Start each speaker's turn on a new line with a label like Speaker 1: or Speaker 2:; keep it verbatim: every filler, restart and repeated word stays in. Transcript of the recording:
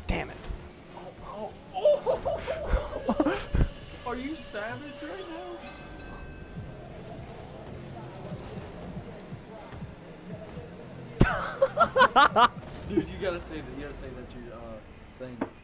Speaker 1: Damn it.
Speaker 2: Oh, oh, oh. Are you savage right now? Dude, you gotta say that. You gotta say that your uh thing.